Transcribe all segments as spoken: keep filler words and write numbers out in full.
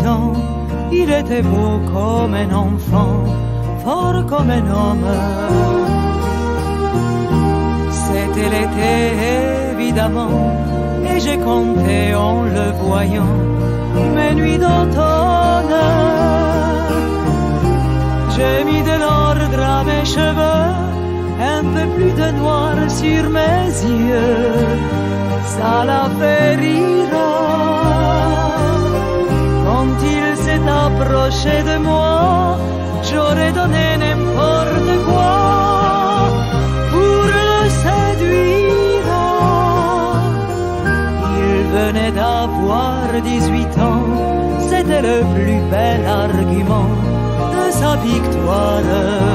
ans, il était beau comme un enfant, fort comme un homme. C'était l'été évidemment, et j'ai compté en le voyant mes nuits d'automne. J'ai mis de l'ordre à mes cheveux, un peu plus de noir sur mes yeux, ça l'a fait rire. Quand il s'est approché de moi, j'aurais donné n'importe quoi pour le séduire. Il venait d'avoir dix-huit ans, c'était le plus bel argument de sa victoire.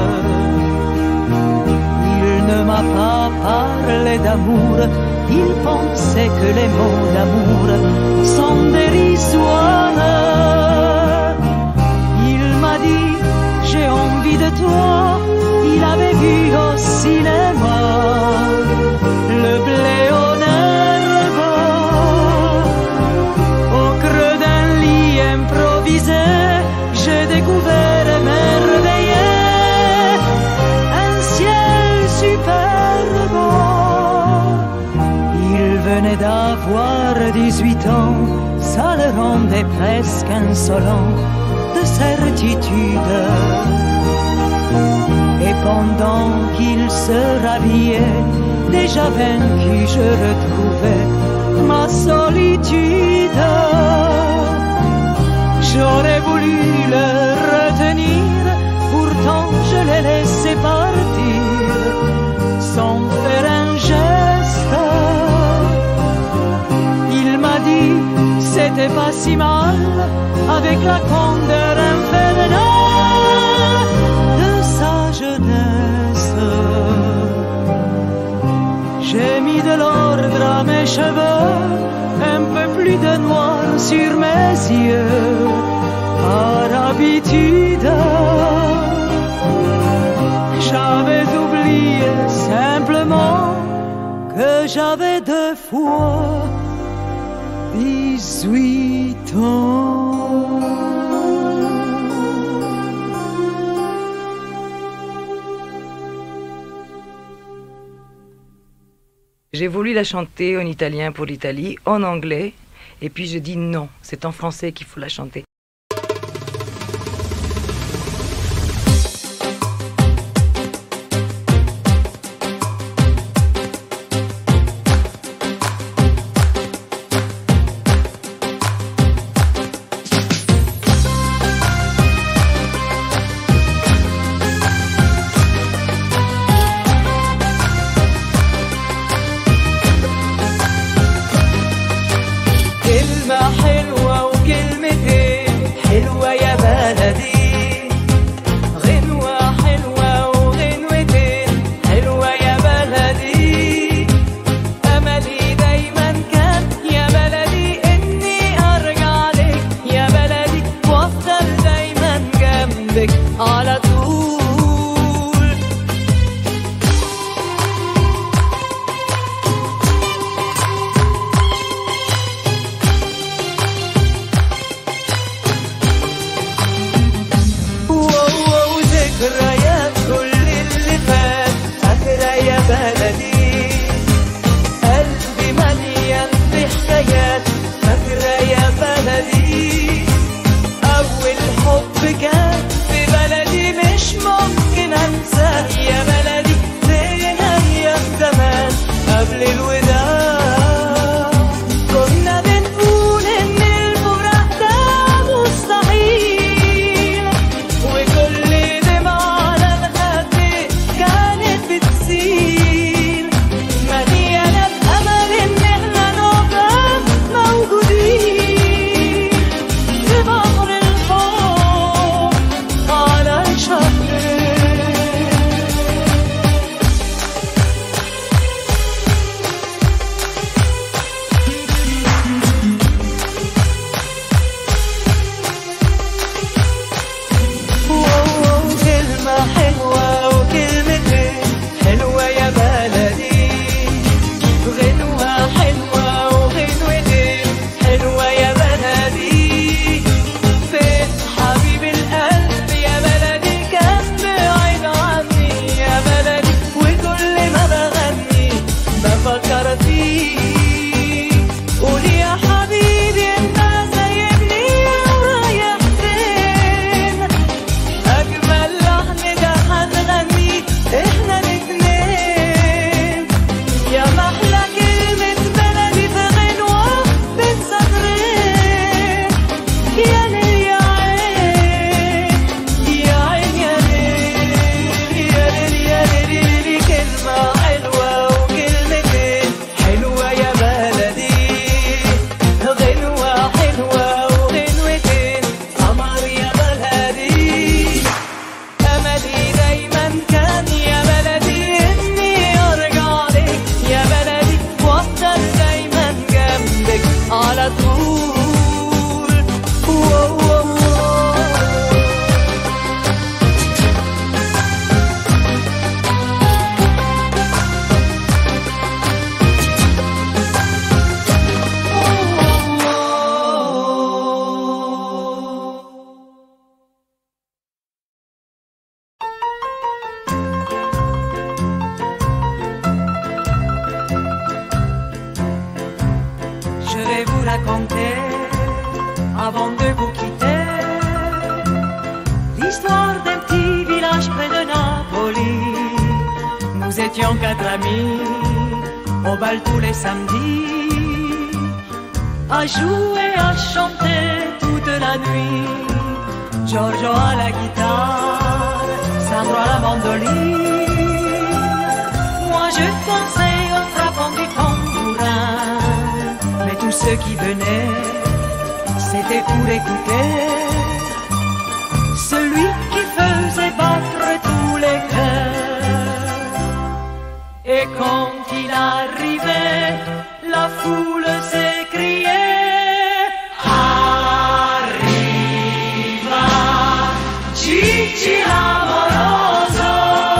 Il ne m'a pas parlé d'amour, il pensait que les mots d'amour sont dérisoires. Il m'a dit j'ai envie de toi, il avait vu au cinéma le blé en herbe. Au creux d'un lit improvisé, j'ai découvert émerveillé un ciel superbe. Il venait d'avoir dix-huit ans, ça le rendait presque insolent de certitude. Et pendant qu'il se rhabillait, déjà vaincu, je retrouvais ma solitude. J'aurais voulu le retenir, pourtant je l'ai laissé partir sans faire un geste. Il m'a dit c'était pas si mal, avec la candeur infernale de sa jeunesse. J'ai mis de l'ordre à mes cheveux, un peu plus de noir sur mes yeux, par habitude. J'avais oublié simplement que j'avais deux fois dix-huit ans. J'ai voulu la chanter en italien pour l'Italie, en anglais, et puis je dis non, c'est en français qu'il faut la chanter. كلمة حلوة وكلمتين raconter avant de vous quitter l'histoire d'un petit village près de Napoli. Nous étions quatre amis au bal tous les samedis, à jouer, à chanter toute la nuit. Giorgio à la guitare, Sandro à la mandoline. Moi je dansais au frappant du tambourin, mais tous ceux qui venaient, c'était pour écouter celui qui faisait battre tous les cœurs. Et quand il arrivait, la foule s'écriait: Gigi l'amoroso,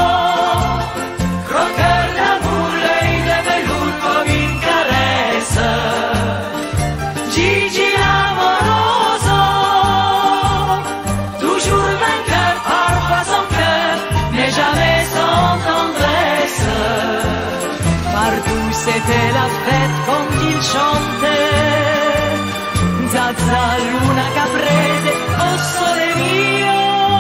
croqueur d'amour, l'œil de velours comme une caresse. Gigi l'amoroso, toujours vainqueur, parfois sans cœur, mais jamais sans tendresse. Partout c'était la fête quand il chantait Zazza, Luna, Caprese, oh sole mio.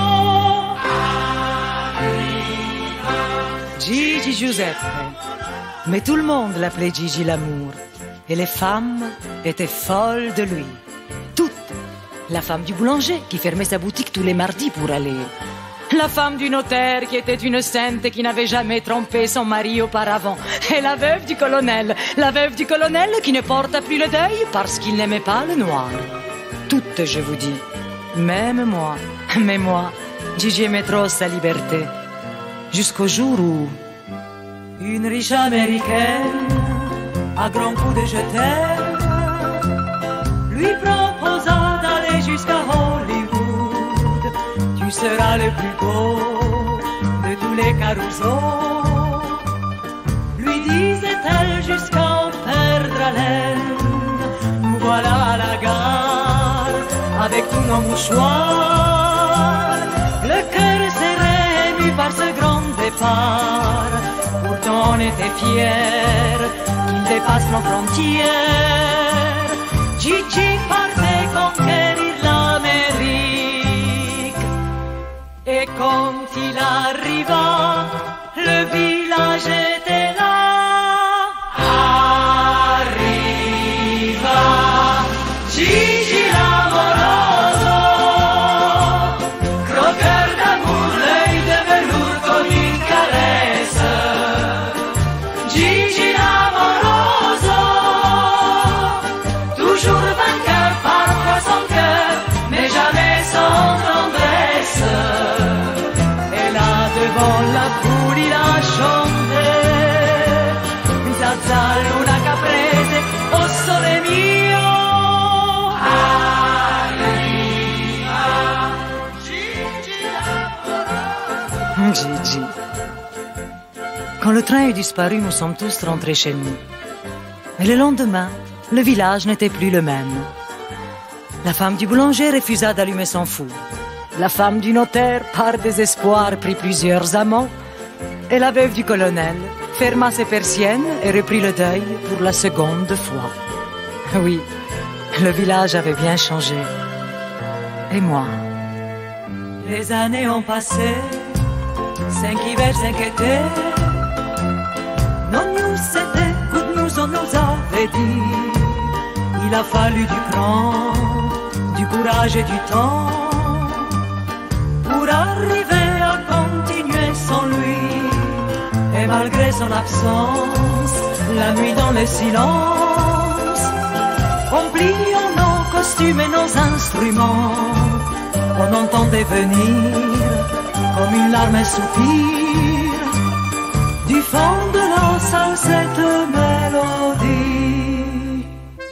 Gigi Giuseppe. Mais tout le monde l'appelait Gigi l'amour. Et les femmes étaient folles de lui. Toutes. La femme du boulanger qui fermait sa boutique tous les mardis pour aller. La femme du notaire qui était une sainte et qui n'avait jamais trompé son mari auparavant. Et la veuve du colonel. La veuve du colonel qui ne porta plus le deuil parce qu'il n'aimait pas le noir. Toutes, je vous dis. Même moi. Mais moi, Gigi aimait trop sa liberté. Jusqu'au jour où une riche américaine, à grands coups de je t'aime, lui proposa d'aller jusqu'à Hollywood. Tu seras le plus beau de tous les carousaux, lui disait-elle jusqu'à en perdre haleine. Nous voilà à la gare avec tous nos mouchoirs, le cœur serré ému par ce grand départ. Pourtant on était fiers qu'il dépasse nos frontières. Gigi partait conquérir l'Amérique. Et quand il arriva, le village était là. Arriva Gigi l'amoroso, croqueur d'amour, l'œil de velours comme une caresse. Gigi l'amoroso, toujours vainqueur, parfois sans cœur, mais jamais sans tendresse. Et là devant la foule il a chanté Zazza, Luna, Caprese, oh sole mio. Arriva Gigi l'amoroso. Gigi. Quand le train est disparu, nous sommes tous rentrés chez nous. Et le lendemain, le village n'était plus le même. La femme du boulanger refusa d'allumer son four. La femme du notaire, par désespoir, prit plusieurs amants. Et la veuve du colonel ferma ses persiennes et reprit le deuil pour la seconde fois. Oui, le village avait bien changé. Et moi? Les années ont passé, cinq hivers, cinq étés. Non, nous c'était good news, on nous avait dit. Il a fallu du cran, du courage et du temps pour arriver à continuer sans lui. Et malgré son absence, la nuit dans le silence, en pliant nos costumes et nos instruments, on entendait venir comme une larme, un soupir du fond de la salle cette mélodie.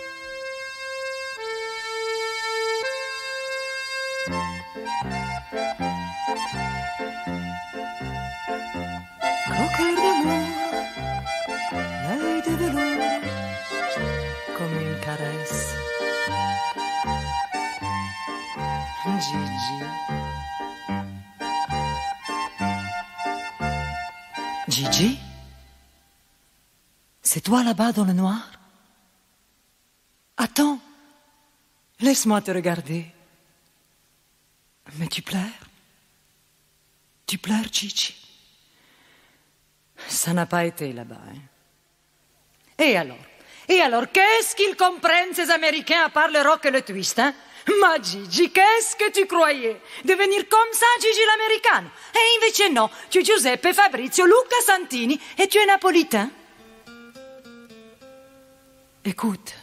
Croqueur d'amour, l'œil de velours Comme une caresse. Gigi. Gigi? C'est toi là-bas dans le noir? Attends, Laisse-moi te regarder. Mais tu pleures? Tu pleures, Gigi? Ça n'a pas été là-bas, hein? Et alors? Et alors, qu'est-ce qu'ils comprennent, ces Américains, à part le rock et le twist, hein? Ma Gigi, qu'est-ce que tu croyais? Devenir comme ça, Gigi l'américaine? Et invece no, tu es Giuseppe, Fabrizio, Luca Santini et tu es napolitain. Écoute,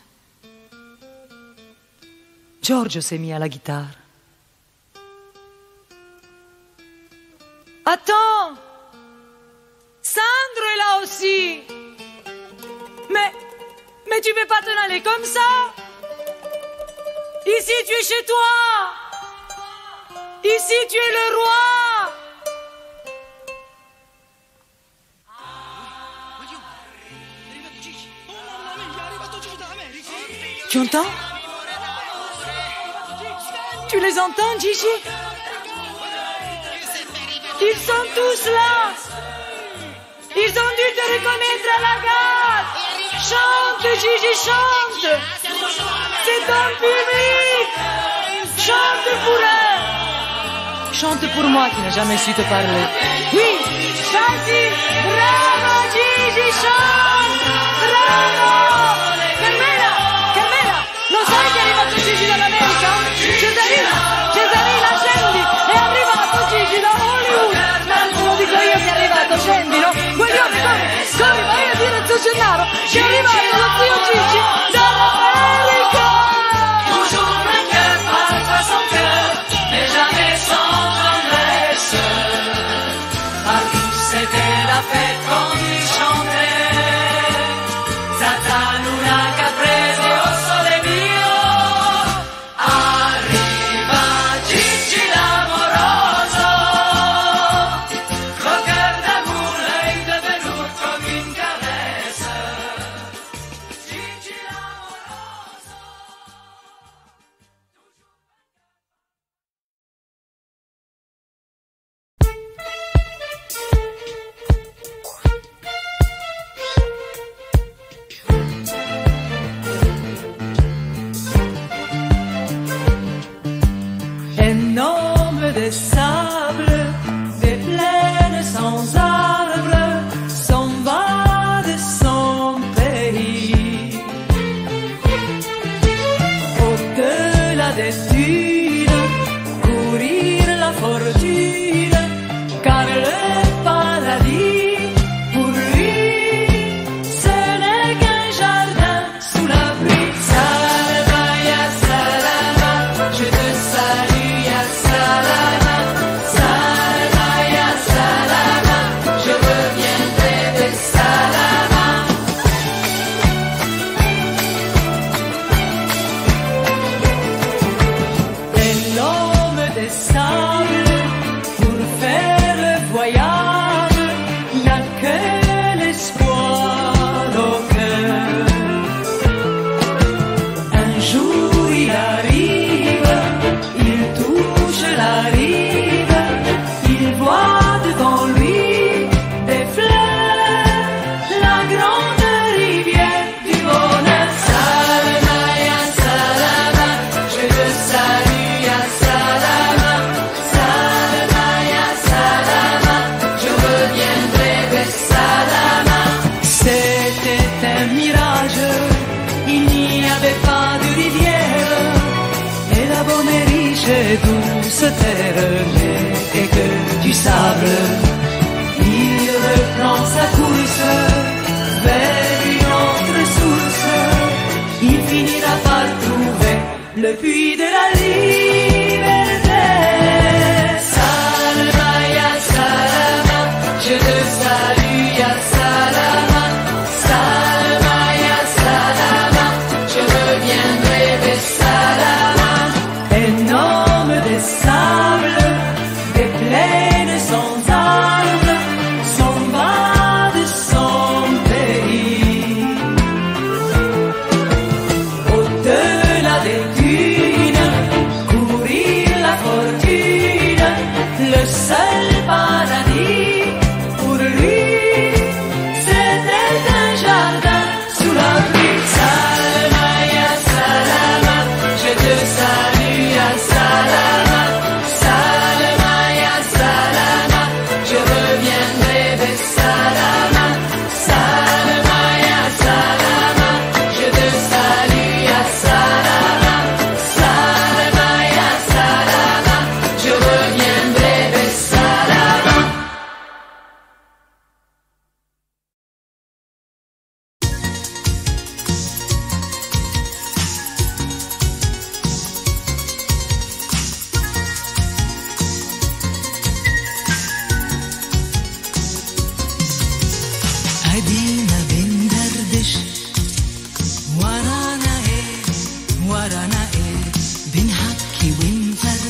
Giorgio s'est mis à la guitare. Attends, Sandro est là aussi. Mais, mais tu peux pas t'en aller comme ça. Ici, tu es chez toi. Ici, tu es le roi. Tu entends? Tu les entends, Gigi? Ils sont tous là. Ils ont dû te reconnaître à la gare. Chante, Gigi, chante. C'est ton public. Chante pour eux. Chante pour moi qui n'ai jamais su te parler. Oui, vas-y. Bravo, Gigi, chante. Bravo. Carmela, Carmela, lo sai che è arrivato Gigi dall'America? Cesarina, Cesarina, scendi. È arrivato Gigi da Hollywood. Ma lo dico io che è arrivato, scendi, no? Guaglione, corri, corri, vai a dire a zio Gennaro che è arrivato lo zio Gigi dall'America. Toujours un cœur parfois sans cœur, mais jamais sans tendresse. Partout c'était la fête quand il chantait. Zazza, Luna, Caprese, oh sole mio. Arriva Gigi l'amoroso. Col cœur d'amour, l'œil de velours comme une caresse. Gigi l'amoroso. Un homme de sable, des plaines sans arbres, s'en va de son pays. Au-delà des dunes, courir la fortune, car le paradis, pour lui, ce n'est qu'un jardin sous la pluie. Salama, ya salama, je te salue, ya salama. Salama, ya salama, je reviendrai de salama. Et l'homme des sables, pour faire le voyage, n'a que l'espoir au cœur. Un jour il arrive, il touche la rive, il voit devant lui des fleurs, la grande rivière du bonheur. Salama, ya salama, je te salue, ya salama. Salama, ya salama, je reviendrai de salama. C'était un mirage, il n'y avait pas de rivière, et la bonne et riche et douce terre n'était que du sable. Il reprend sa course vers une autre source, il finira par trouver le puits de la liberté. Salama, ya salama, je te salue, ya salama. Salama, ya salama, je reviendrai de salama. Un homme de sable, des plaines sans arbres, s'en va de son pays. Au-delà des dunes, courir la fortune, le seul paradis, pour lui, c'était un jardin sous la pluie. Salama, ya salama, je te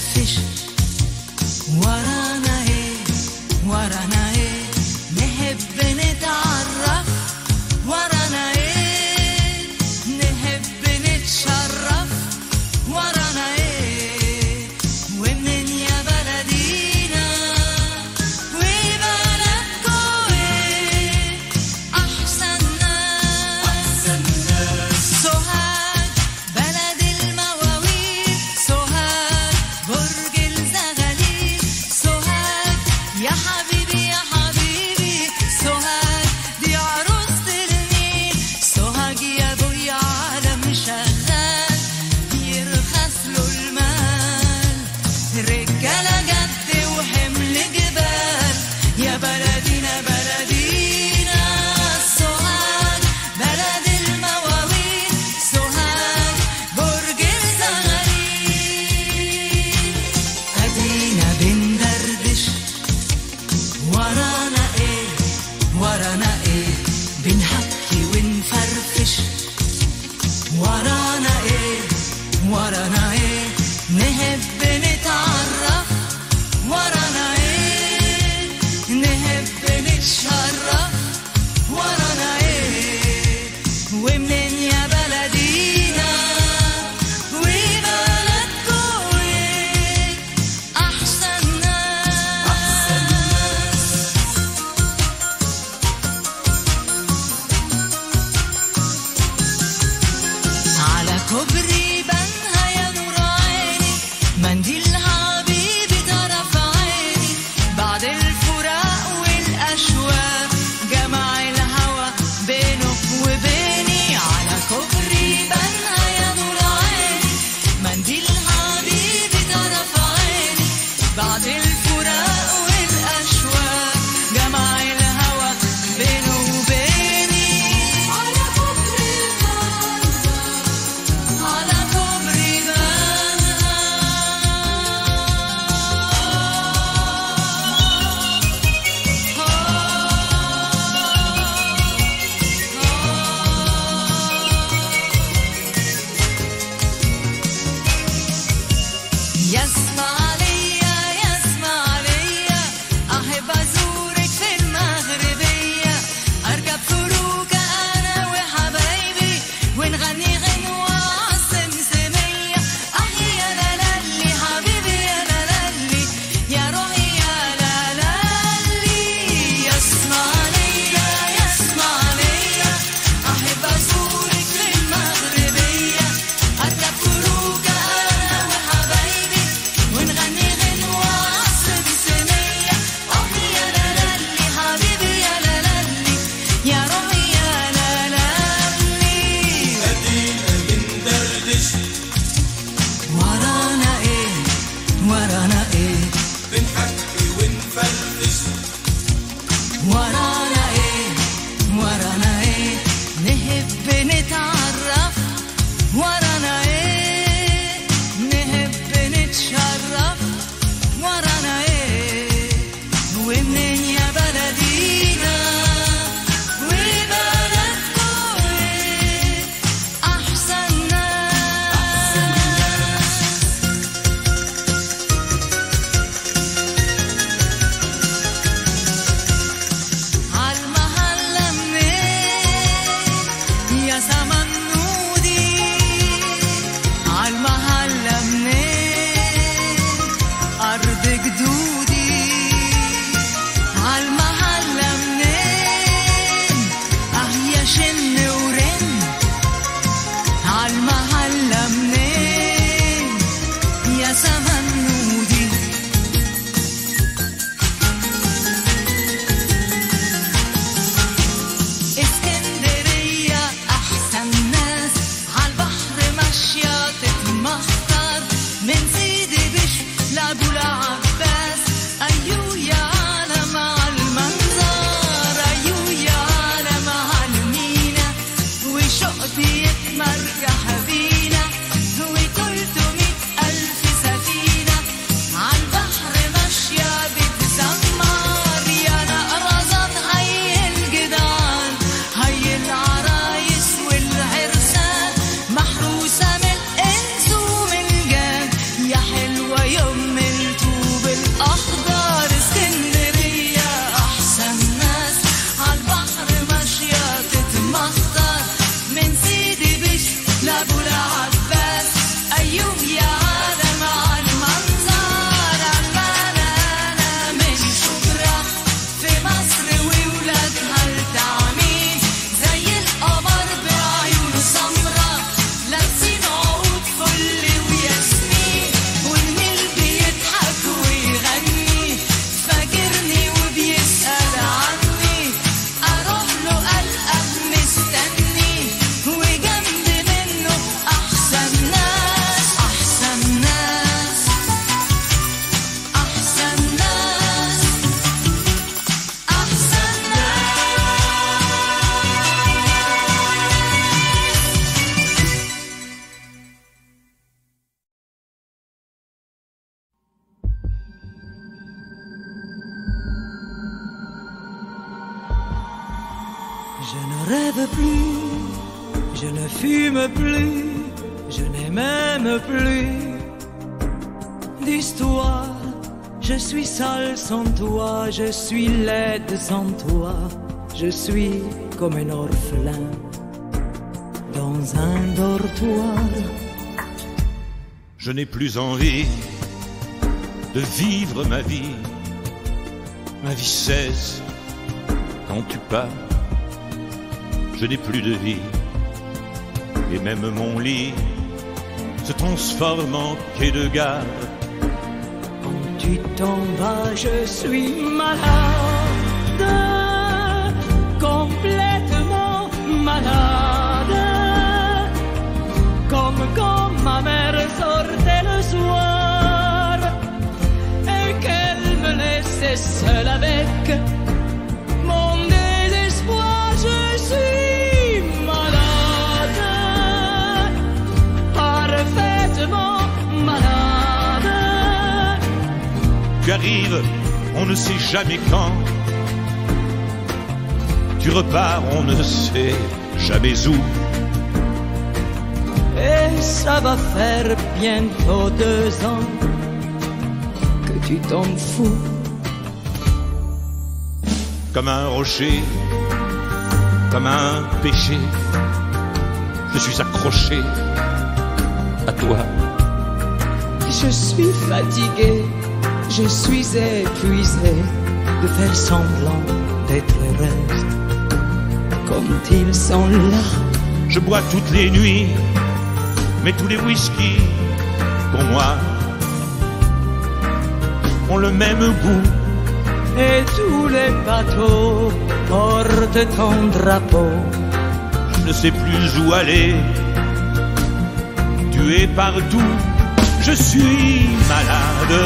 نفرفش ورانا ايه ورانا ايه نحب نتعرف ورانا ايه نحب نتشرف ورانا ايه ومنين يا بلدينا وبلدكو ايه احسن ناس احسن ناس سوهاج بلد المواويل سوهاج برج الزغاليل سوهاج يا حبيبي يا حبيبي سوهاج دي عروسة النيل سوهاج يا ابويا عالم شغال يرخص له المال رجالة جد وحمل جبال يا بلدينا بلدينا سوهاج بلد المواويل سوهاج برج الزغاليل ادينا بندردش ورانا ايه ورانا ايه بنحكي ونفرفش ورانا ايه ورانا ايه نحب نتعرف ورانا ايه نحب نتشرف ورانا ايه ومنين يا بلدينا وبلدكو ايه احسن ناس احسن ناس على كوبري بنها يا نور عيني منديل حبيبي طرف عيني بعد الفراق والأشواق جمع الهوى بينك وبيني على كوبري بنها يا نور عيني منديل حبيبي طرف عيني بعد الفراق والأشواق جمع الهوى بينه وبيني على كوبري بنها على كوبري يسمع عليا يسمع عليا أحب أزورك في المغربية أركب فروكة أنا وحبايبي ونغني غنوة عالسمسمية أحيي يا لالي حبيبي يا لالي يا روحي يا لالي يسمع عليا يسمع عليا أحب أزورك في المغربية أركب فروكة أنا وحبايبي ونغني غنوة عالسمسمية أحيي يا لالي حبيبي يا لالي يا روحي يا لالي ادينا بندردش ورانا ايه ورانا ايه بنحكي ونفرفش ورانا ايه ورانا ايه نحب نتعرف ورانا ايه نحب نتشرف ورانا ايه ومنين يا بلدينا وبلدكو ايه احسن ناس عالمحلة منين يا زمن نودي عالمحلة منين أرض جدودي عالمحلة منين أه يا شن ورن عالمحلة منين يا زمن نودي اسكندرية أحسن ناس عالبحر ماشية تتمخطر من سيدي بشر لأبو العباس أيو يا عالم عالمنظر أيو يا عالم عالمينا وشوق يتمرجح بينا وتلتمية ألف سفينة عالبحر ماشية بتزمر يا نقرزان هي الجدعان هي العرايس والعرسان محروسة من الإنس ومن الجان يا حلوة يوم Je ne rêve plus, je ne fume plus, je n'ai même plus d'histoire. Je suis sale sans toi, je suis laide sans toi, je suis comme un orphelin dans un dortoir. Je n'ai plus envie de vivre ma vie, ma vie cesse quand tu pars. Je n'ai plus de vie, et même mon lit se transforme en quai de gare. Quand tu t'en vas, je suis malade, complètement malade, comme quand ma mère sortait le soir et qu'elle me laissait seule avec mon désespoir. Je suis malade, parfaitement malade. Tu arrives, on ne sait jamais quand. Tu repars, on ne sait jamais où. Et ça va faire bientôt deux ans que tu t'en fous. Comme un rocher, comme un péché, je suis accroché à toi. Je suis fatigué, je suis épuisé de faire semblant d'être heureuse comme ils sont là. Je bois toutes les nuits, mais tous les whisky, pour moi, ont le même goût. Et tous les bateaux portent ton drapeau. Je ne sais plus où aller, tu es partout. Je suis malade,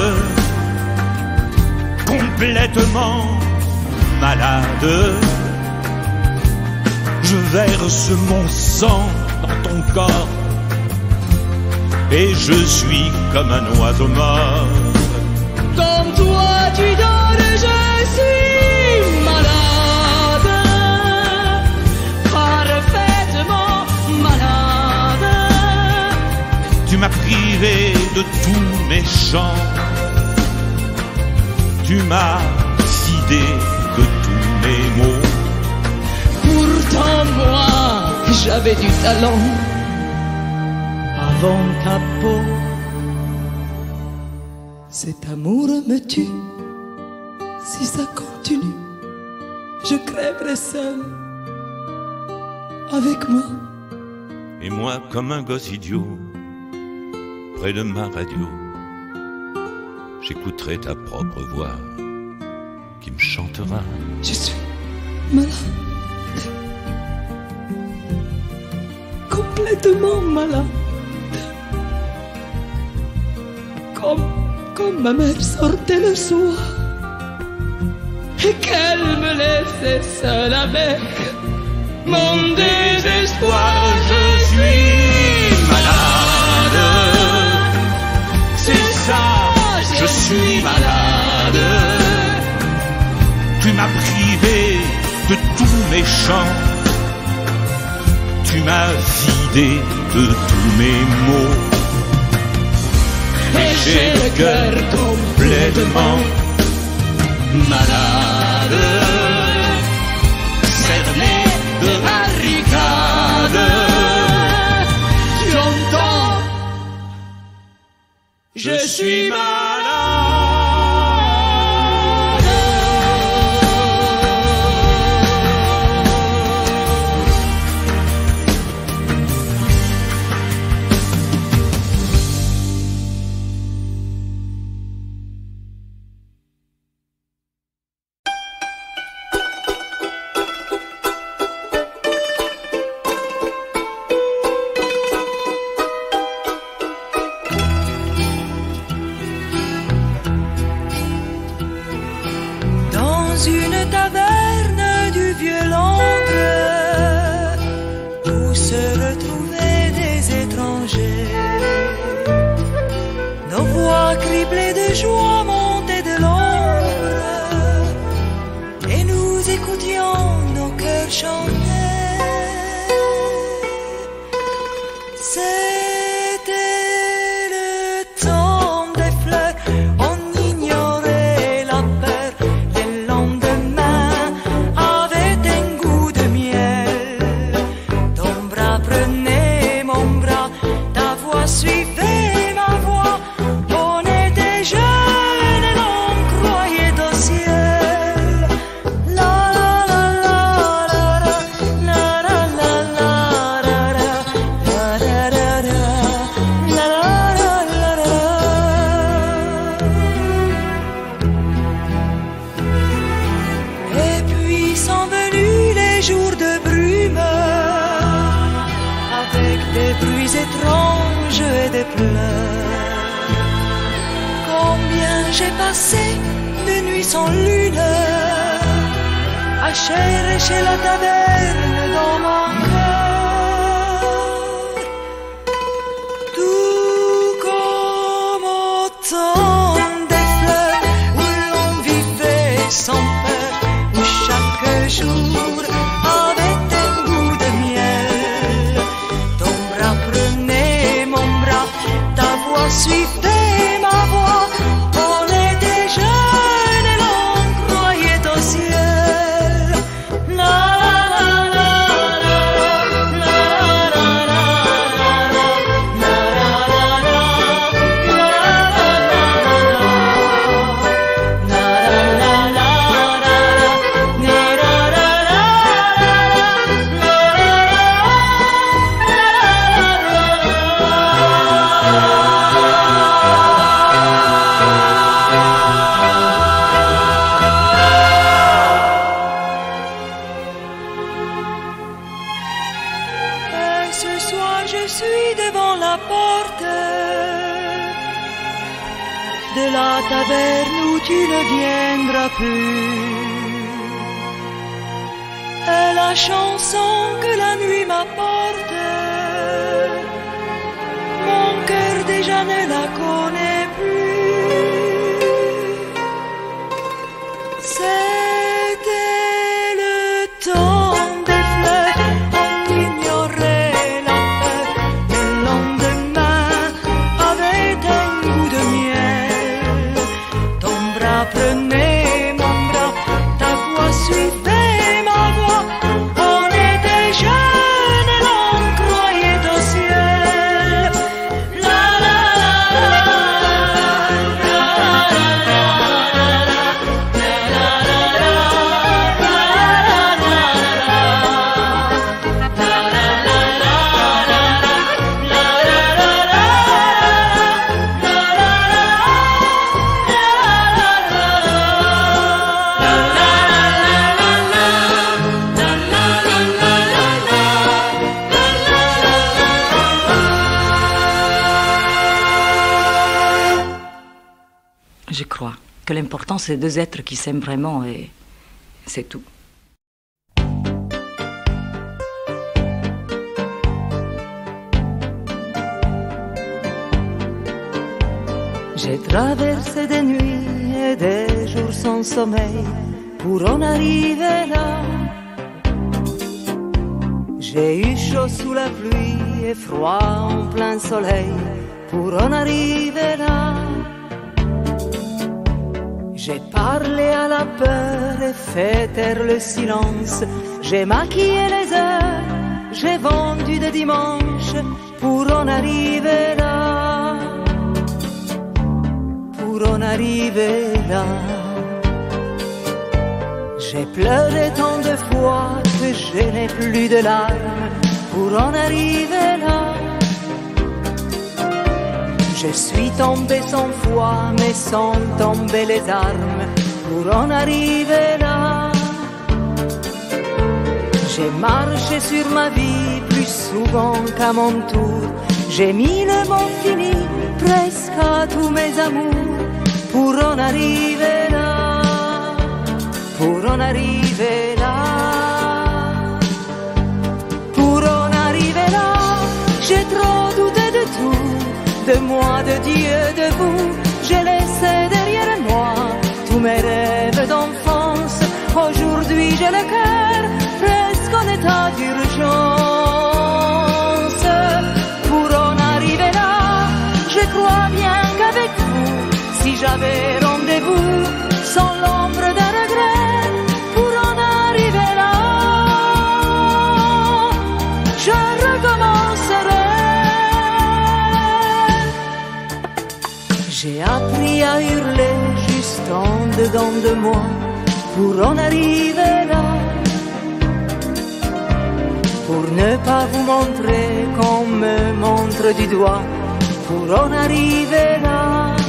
complètement malade. Je verse mon sang dans ton corps et je suis comme un oiseau mort. Comme toi tu donnes, je suis malade, parfaitement malade. Tu m'as privé de tous mes chants, tu m'as vidé de tous mes mots. Pourtant moi, j'avais du talent avant ta peau. Cet amour me tue, si ça continue, je crèverai seul avec moi. Et moi, comme un gosse idiot, près de ma radio, j'écouterai ta propre voix qui me chantera. Je suis malade, complètement malade, comme, comme ma mère sortait le soir et qu'elle me laissait seule avec mon désespoir. Je suis malade, c'est ça, je suis malade. Tu m'as privé de tous mes chants, tu m'as vidé de tous mes mots. Et j'ai le cœur complètement malade, cerné de barricades. Tu entends, je suis malade. Une taverne du vieux Londres où se retrouvaient des étrangers. Nos voix criblées de joie montaient de l'ombre et nous écoutions nos cœurs chanter. des bruits étranges et des pleurs. Combien j'ai passé de nuits sans lune à chercher la taverne dans mon cœur. Tout comme autant des fleurs où l'on vivait sans peur, où chaque jour avait un goût de miel. Ton bras prenait mon bras, ta voix suivait ma voix. On était jeunes et l'on croyait au ciel. La la la la la la la la Et ce soir je suis devant la porte de la taverne où tu ne viendras plus. Et la chanson que la nuit m'apporte, mon cœur déjà ne la connaît plus. C'était le temps des fleurs, on ignorait la peur. Le lendemain avait un goût de miel. Ton bras prenait mon bras, ta voix suivait ma voix. On était jeunes et l'on croyait au ciel. La la la la Je crois que l'important, c'est deux êtres qui s'aiment vraiment et c'est tout. J'ai traversé des nuits et des jours sans sommeil pour en arriver là. J'ai eu chaud sous la pluie et froid en plein soleil pour en arriver là. J'ai parlé à la peur et fait taire le silence. J'ai maquillé les heures, j'ai vendu des dimanches pour en arriver là. Pour en arriver là. J'ai pleuré tant de fois que je n'ai plus de larmes pour en arriver là. Je suis tombé cent fois mais sans tomber les armes pour en arriver là. J'ai marché sur ma vie plus souvent qu'à mon tour. J'ai mis le mot fini presque à tous mes amours pour en arriver là. Pour en arriver là. Pour en arriver là. J'ai trop douté de tout, de moi, de Dieu, de vous. J'ai laissé derrière moi tous mes rêves d'enfance. Aujourd'hui j'ai le cœur presque en état d'urgence. Pour en arriver là, je crois bien qu'avec vous, si j'avais rendez-vous, sans l'ombre d'un regret, pour en arriver là, je recommencerai. J'ai appris à hurler juste en dedans de moi pour en arriver là. Pour ne pas vous montrer qu'on me montre du doigt, pour en arriver là.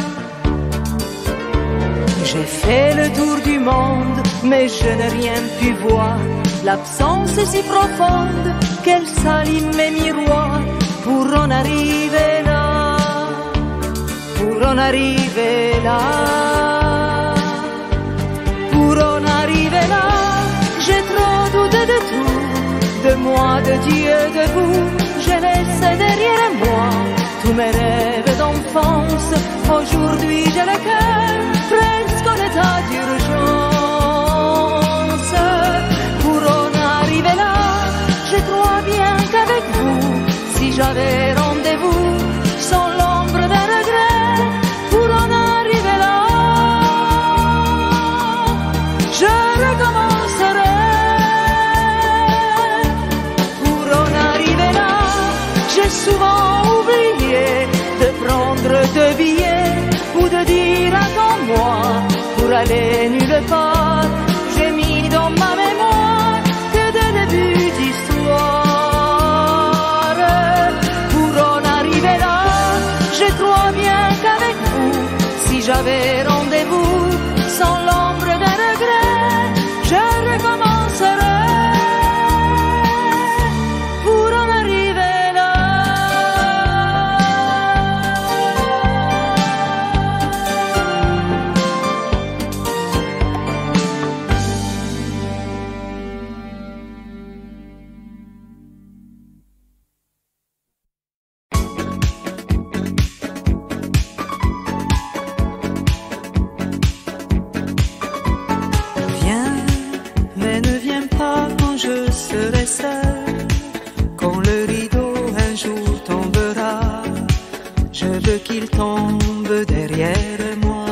J'ai fait le tour du monde, mais je n'ai rien pu voir. L'absence est si profonde qu'elle salit mes miroirs. pour en arriver là, pour en arriver là, pour en arriver là. J'ai trop douté de tout, de moi, de Dieu, de vous. J'ai laissé derrière moi tous mes rêves d'enfance. Aujourd'hui j'ai le cœur presque en état d'urgence. Pour en arriver là, je crois bien qu'avec vous, si j'avais rendez-vous, sans l'ombre d'un regret, pour en arriver là, je recommencerai. Pour en arriver là, j'ai souvent oublié de prendre deux billets ou de dire attends-moi pour aller nulle part. J'ai mis dans ma mémoire que des débuts d'histoire. Pour en arriver là, je crois bien qu'avec vous, si j'avais rendez-vous, sans l'ombre d'un regret, je recommencerai. Pour en arriver là. Viens, mais ne viens pas quand je serai seul, quand le rideau un jour tombera. Je veux qu'il tombe derrière moi.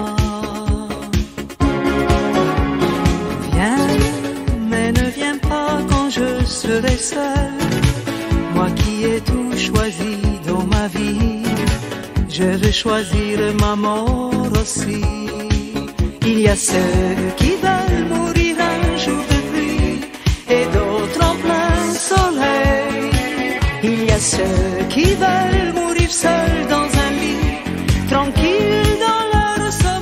Viens, mais ne viens pas quand je serai seul, moi qui ai tout choisi dans ma vie. Je veux choisir ma mort aussi. Il y a ceux qui veulent mourir un jour de pluie et d'autres en plein soleil. Il y a ceux qui veulent mourir seuls dans un lit, tranquilles dans leur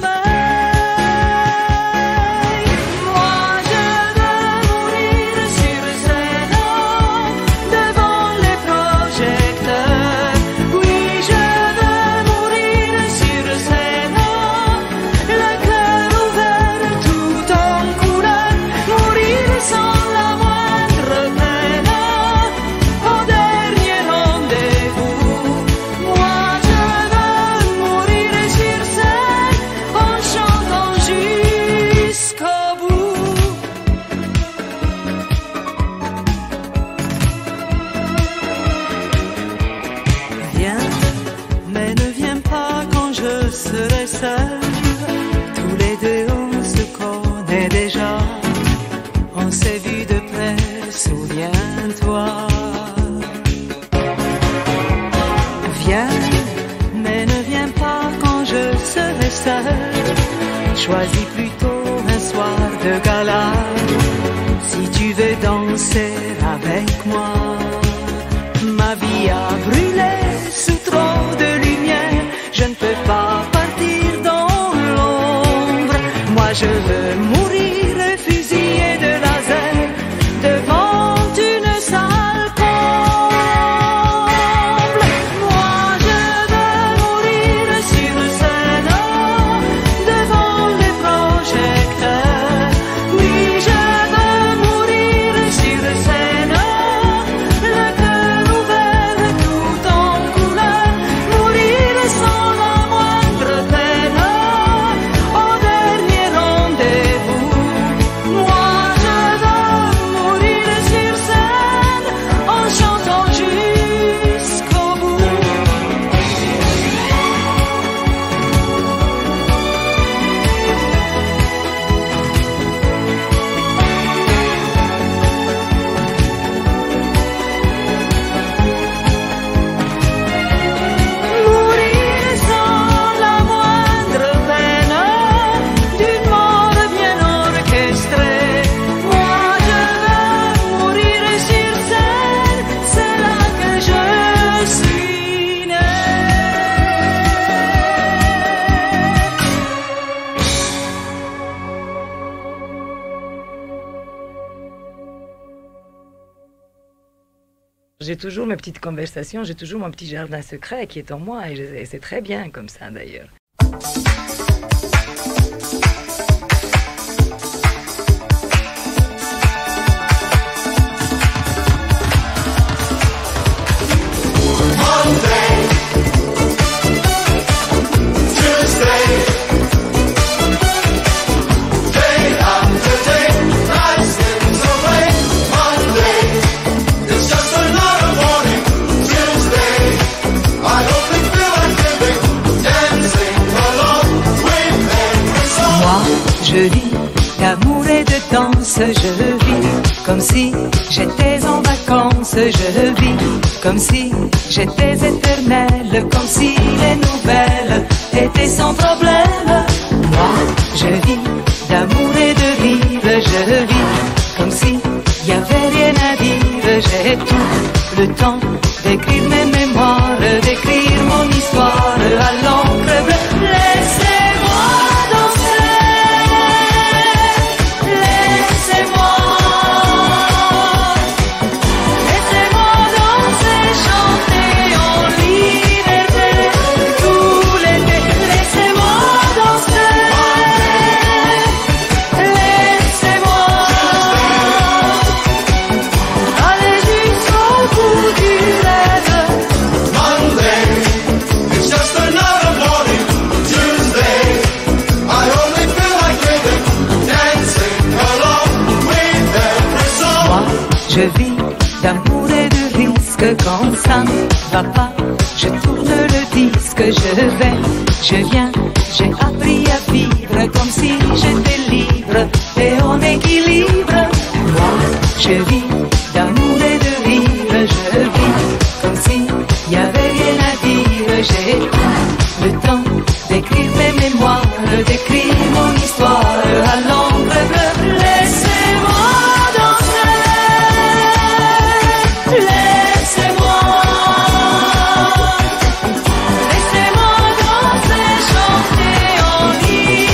sommeil. Moi je veux mourir sur scène, devant les projecteurs. Oui, je veux mourir sur scène, le cœur ouvert tout en couleur, mourir sans la moindre peine, au dernier rendez-vous. Moi je veux mourir sur scène, en chantant jusqu'au bout. Viens, mais ne viens pas quand je serai seul. Tous les deux on se connaît déjà, on s'est vu de près, souviens-toi. Viens, mais ne viens pas quand je serai seul. Choisis plutôt un soir de gala, si tu veux danser avec moi. Ma vie a brûlé sous trop de lumière, je ne peux pas partir dans l'ombre. Moi je veux mourir fusillé de laser devant une salle comble. Moi je veux mourir sur scène, devant les projecteurs. Oui, je veux mourir sur scène, le cœur ouvert tout en couleur, mourir sans la moindre peine, au dernier rendez-vous. J'ai toujours mes petites conversations, j'ai toujours mon petit jardin secret qui est en moi et, je, et c'est très bien comme ça d'ailleurs. Je vis d'amour et de danse, je vis comme si j'étais en vacances, je vis comme si j'étais éternelle, comme si les nouvelles étaient sans problème. Moi, je vis d'amour et de rire, je vis comme si y avait rien à dire. J'ai tout le temps d'écrire mes mémoires, d'écrire mon histoire à l'encre bleue. Laissez-moi danser. Je vis d'amour et de risque, quand ça ne va pas, je tourne le disque, je vais, je viens, j'ai appris à vivre comme si j'étais libre et en équilibre. Moi, je vis d'amour et de rire, je vis comme si y avait rien à dire. J'ai tout le temps d'écrire mes mémoires, d'écrire mon histoire à l'encre bleue. Laissez-moi Laissez-moi danser, chanter en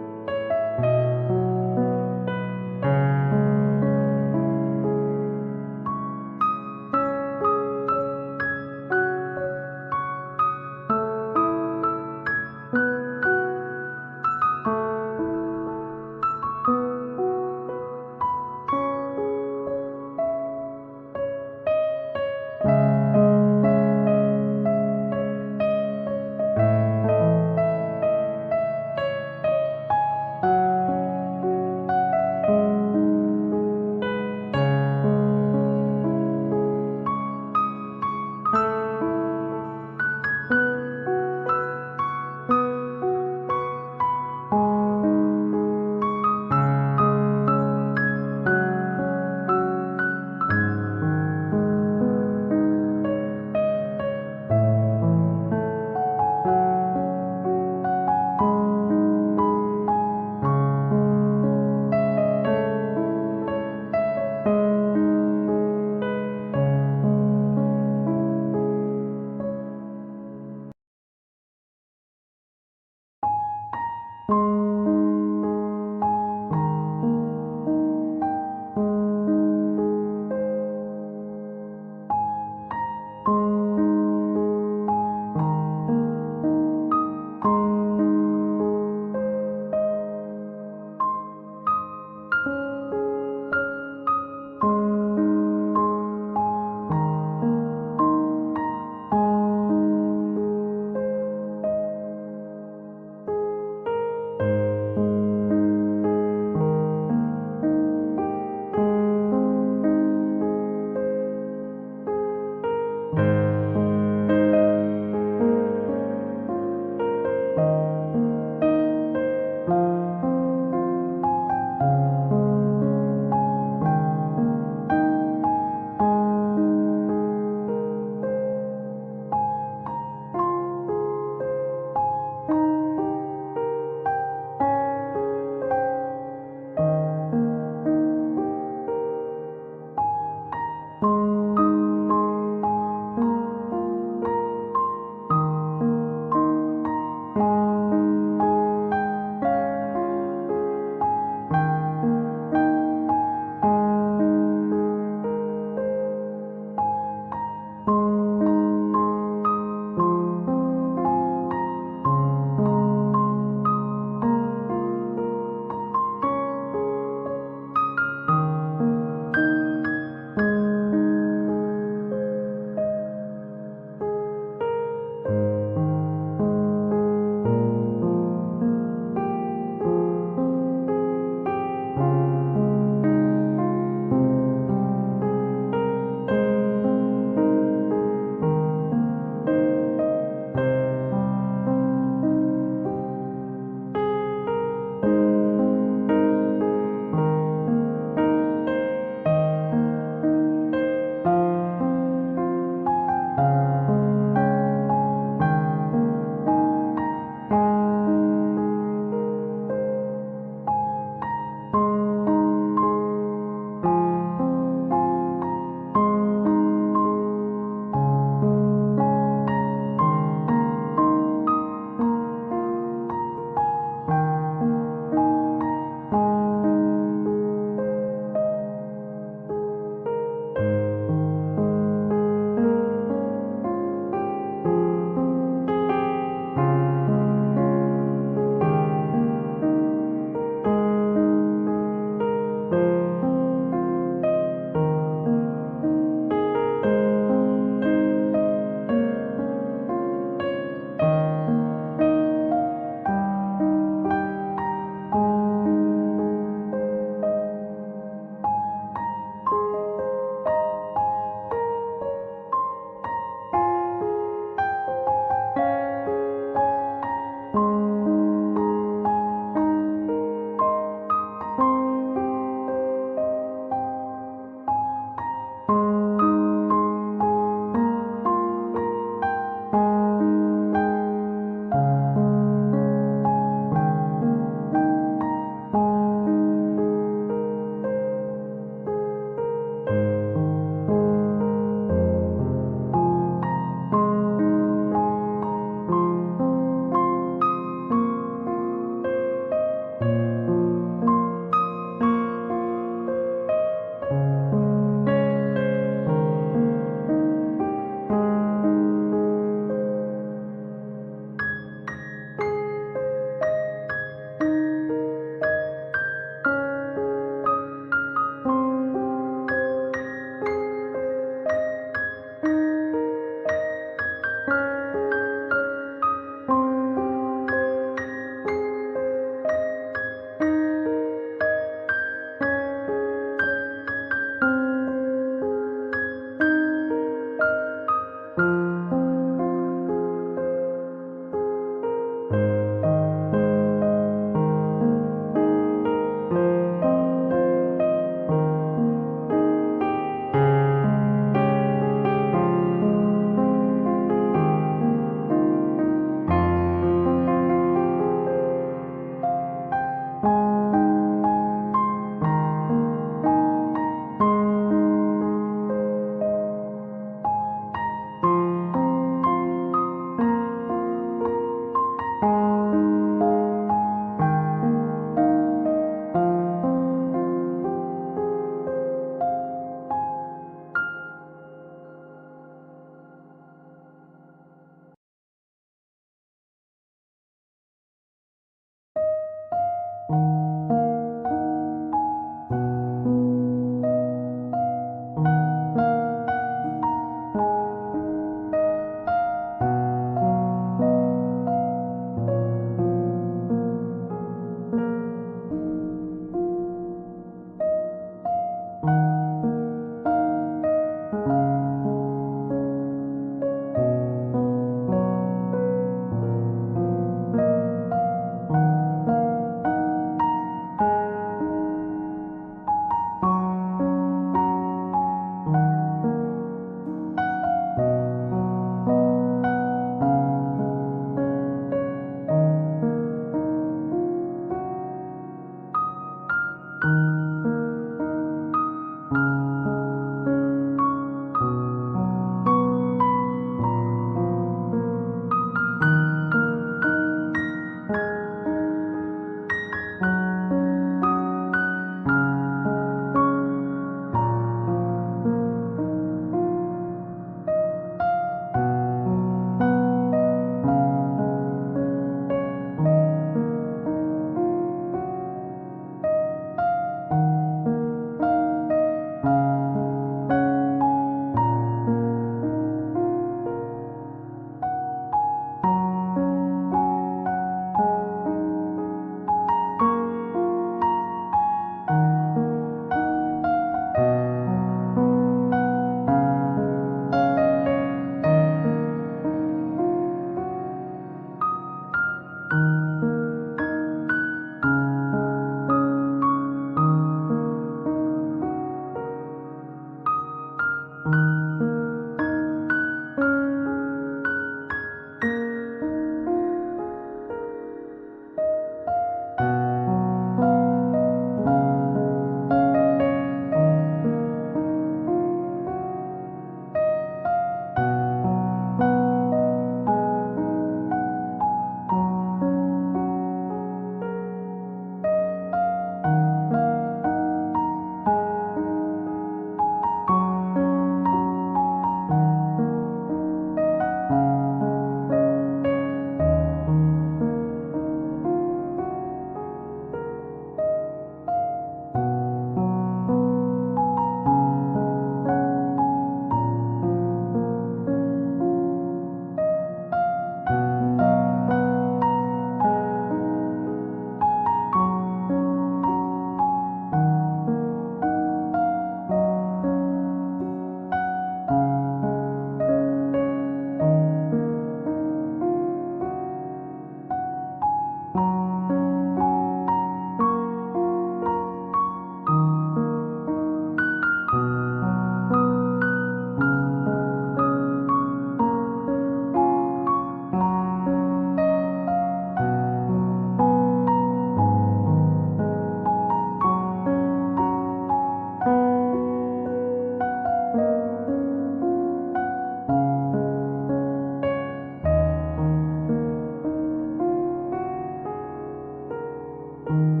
Thank you.